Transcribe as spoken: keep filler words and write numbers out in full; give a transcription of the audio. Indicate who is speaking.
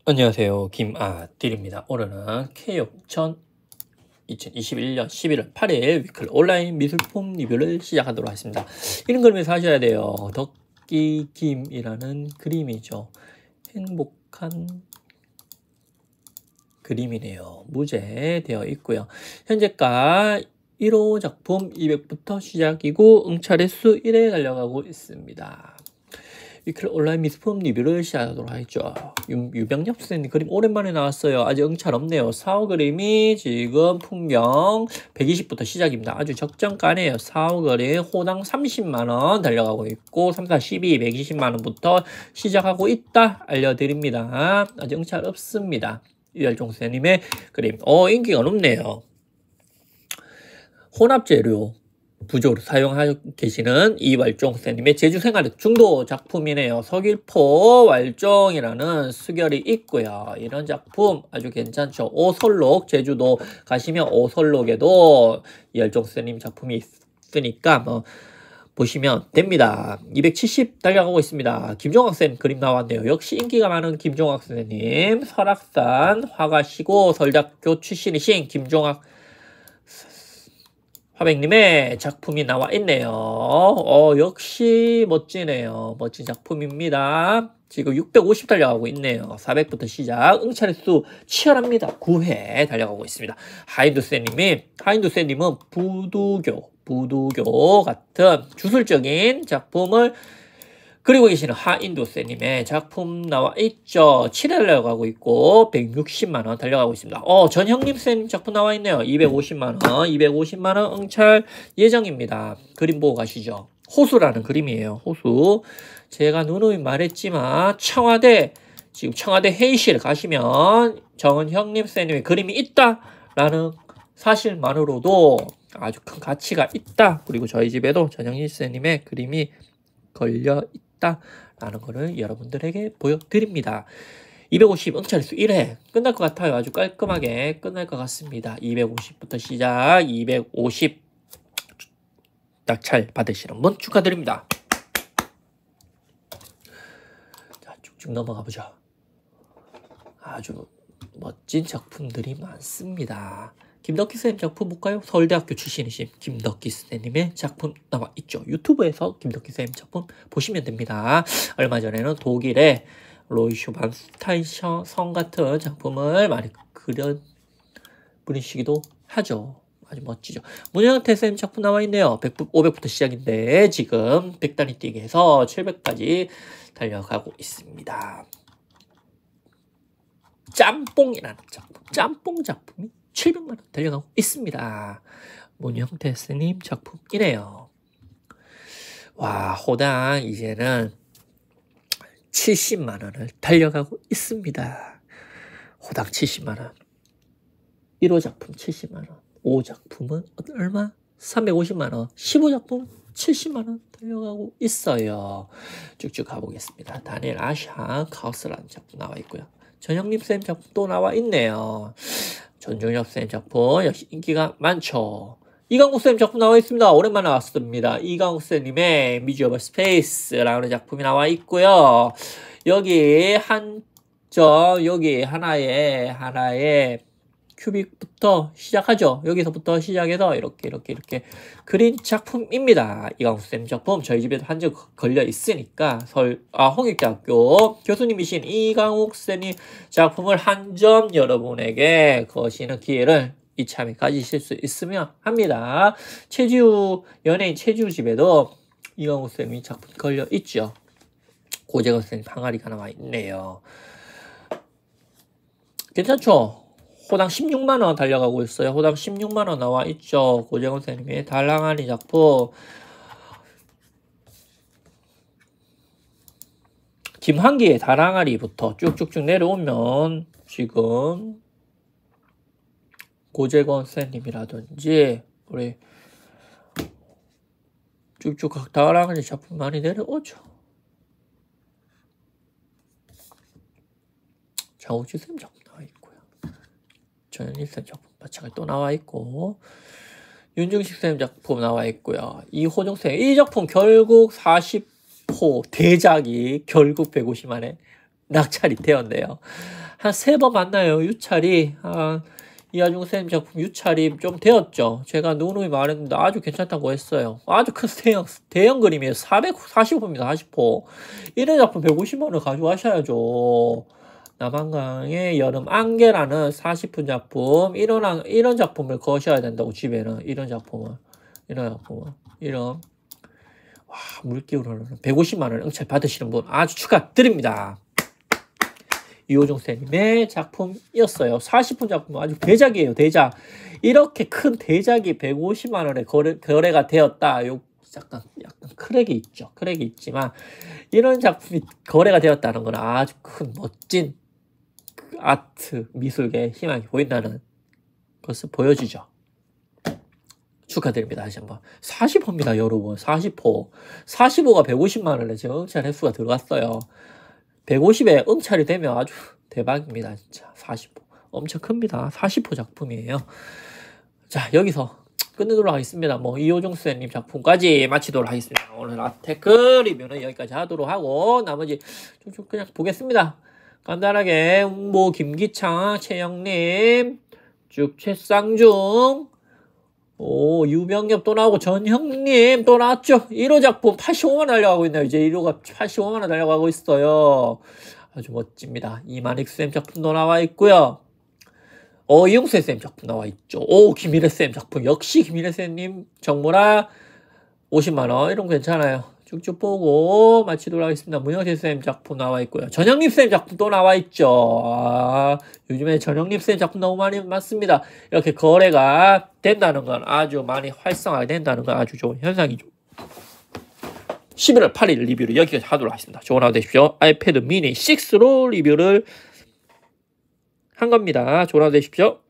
Speaker 1: 안녕하세요. 김아딜입니다. 오늘은 K옥천 이천이십일 년 십일월 팔일 위클 온라인 미술품 리뷰를 시작하도록 하겠습니다. 이런 그림을 사셔야 돼요. 덕기김이라는 그림이죠. 행복한 그림이네요. 무제되어 있고요. 현재가 일 호 작품 이백부터 시작이고 응찰횟수 일에 달려가고 있습니다. 위클 온라인 미술품 리뷰를 시작하도록 하겠죠. 유병엽 선생님 그림 오랜만에 나왔어요. 아직 응찰 없네요. 사 호 그림이 지금 풍경 백이십부터 시작입니다. 아주 적정가네요. 사 호 그림 호당 삼십만 원 달려가고 있고 삼, 사, 십이, 백이십만 원부터 시작하고 있다 알려드립니다. 아직 응찰 없습니다. 이열종 선생님의 그림. 어 인기가 높네요. 혼합재료 부조로 사용하고 계시는 이왈종 선생님의 제주생활의 중도 작품이네요. 서길포 왈종이라는 수결이 있고요. 이런 작품 아주 괜찮죠. 오설록 제주도 가시면 오설록에도 이왈종 선생님 작품이 있으니까 뭐 보시면 됩니다. 이백칠십 달려가고 있습니다. 김종학 선생님 그림 나왔네요. 역시 인기가 많은 김종학 선생님. 설악산 화가시고 서울대학교 출신이신 김종학 화백님의 작품이 나와 있네요. 어, 역시 멋지네요. 멋진 작품입니다. 지금 육백오십 달려가고 있네요. 사백부터 시작. 응찰횟수 치열합니다. 구 회 달려가고 있습니다. 하인두쌤님이, 하인두쌤님은 부두교, 부두교 같은 주술적인 작품을 그리고 계시는 하인도쌤님의 작품 나와 있죠. 칠 회 달려가고 있고 백육십만 원 달려가고 있습니다. 어, 전형님쌤님 작품 나와 있네요. 이백오십만 원, 이백오십만 원 응찰 예정입니다. 그림 보고 가시죠. 호수라는 그림이에요. 호수. 제가 누누이 말했지만 청와대, 지금 청와대 회의실 가시면 정은형님쌤님의 그림이 있다라는 사실만으로도 아주 큰 가치가 있다. 그리고 저희 집에도 전형님쌤님의 그림이 걸려 있다. 라는 거를 여러분들에게 보여드립니다. 이백오십 응찰횟수 일 회 끝날 것 같아요. 아주 깔끔하게 끝날 것 같습니다. 이백오십부터 시작. 이백오십 낙찰 받으시는 분 축하드립니다. 자, 쭉쭉 넘어가 보죠. 아주 멋진 작품들이 많습니다. 김덕기 선생님 작품 볼까요? 서울대학교 출신이신 김덕기 선생님의 작품 나와 있죠. 유튜브에서 김덕기 선생님 작품 보시면 됩니다. 얼마 전에는 독일의 로이슈반스타인 성 같은 작품을 많이 그려 그리시기도 하죠. 아주 멋지죠. 문영태 선생님 작품 나와 있네요. 백, 오백부터 시작인데 지금 백 단위 뛰기에서 칠백까지 달려가고 있습니다. 짬뽕이라는 작품, 짬뽕 작품이 칠백만 원 달려가고 있습니다. 문형태 스님 작품이네요. 와, 호당 이제는 칠십만 원을 달려가고 있습니다. 호당 칠십만 원. 일 호 작품 칠십만 원. 오 호 작품은 얼마? 삼백오십만 원. 십 호 작품 칠십만 원 달려가고 있어요. 쭉쭉 가보겠습니다. 다니엘 아샹 카우스라는 작품 나와 있고요. 전형님 쌤 작품 또 나와 있네요. 전종엽 쌤 작품 역시 인기가 많죠. 이강국 쌤 작품 나와 있습니다. 오랜만에 나왔습니다. 이강국 쌤님의 뮤지엄 스페이스라는 작품이 나와 있고요. 여기 한 점 여기 하나에 하나에 큐빅부터 시작하죠. 여기서부터 시작해서 이렇게 이렇게 이렇게 그린 작품입니다. 이강국 쌤 작품 저희 집에도 한 점 걸려 있으니까 서울 아 홍익대학교 교수님이신 이강국 쌤이 작품을 한 점 여러분에게 거시는 기회를 이참에 가지실 수 있으면 합니다. 최지우 연예인 최지우 집에도 이강국 쌤이 작품 걸려 있죠. 고재건 쌤 항아리가 나와 있네요. 괜찮죠? 호당 십육만 원 달려가고 있어요. 호당 십육만 원 나와 있죠. 고재건 선생님의 달랑아리 작품. 김한기의 달랑아리부터 쭉쭉쭉 내려오면 지금 고재건 선생님이라든지 우리 쭉쭉 달랑아리 작품 많이 내려오죠. 장우주 선생님 작품 나와 있고요. 전현일 쌤 작품 마찬가지 또 나와 있고 윤중식 쌤 작품 나와 있고요. 이호정 쌤 이 작품 결국 사십 호 대작이 결국 백오십만 원에 낙찰이 되었네요. 한 세 번 만나요. 유찰이. 아, 이하중 쌤 작품 유찰이 좀 되었죠. 제가 누누이 말했는데 아주 괜찮다고 했어요. 아주 큰 대형, 대형 그림이에요. 사백사십오 호입니다. 사십 호. 이런 작품 백오십만 원 가져가셔야죠. 남한강의 여름 안개라는 사십 분 작품. 이런, 이런 작품을 거셔야 된다고, 집에는. 이런 작품은. 이런 작품은. 이런. 와, 물기울어는 백오십만 원 응찰 받으시는 분 아주 축하드립니다. 이호종 쌤님의 작품이었어요. 사십 분 작품 아주 대작이에요. 대작. 이렇게 큰 대작이 백오십만 원에 거래, 거래가 되었다. 요 약간 약간 크랙이 있죠. 크랙이 있지만 이런 작품이 거래가 되었다는 건 아주 큰 멋진 그 아트 미술계의 희망이 보인다는 것을 보여주죠. 축하드립니다. 다시 한번. 사십 호입니다, 여러분. 사십 호. 사십 호가 백오십만 원에 지금 응찰 횟수가 들어갔어요. 백오십에 응찰이 되면 아주 대박입니다. 진짜. 사십 호. 엄청 큽니다. 사십 호 작품이에요. 자, 여기서 끝내도록 하겠습니다. 뭐, 이호종 쌤님 작품까지 마치도록 하겠습니다. 오늘 아테크 리뷰는 여기까지 하도록 하고, 나머지 좀 그냥 보겠습니다. 간단하게, 뭐, 김기창, 최영님, 쭉 최쌍중, 오, 유병엽 또 나오고, 전형님 또 나왔죠? 일 호 작품 팔십오만 원 달려가고 있네요. 이제 일 호가 팔십오만 원 달려가고 있어요. 아주 멋집니다. 이만익 쌤 작품도 나와 있고요. 어, 이용세 쌤 작품 나와 있죠. 오, 김일혜 쌤 작품. 역시 김일혜 쌤님 정모라 오십만 원. 이런 거 괜찮아요. 쭉쭉 보고 마치도록 하겠습니다. 문영태 쌤 작품 나와 있고요. 전영립 쌤 작품 또 나와 있죠. 아, 요즘에 전영립 쌤 작품 너무 많이 많습니다. 이렇게 거래가 된다는 건 아주 많이 활성화가 된다는 건 아주 좋은 현상이죠. 십일월 팔일 리뷰를 여기까지 하도록 하겠습니다. 좋은 하루 되십시오. 아이패드 미니 식스로 리뷰를 한 겁니다. 좋은 하루 되십시오.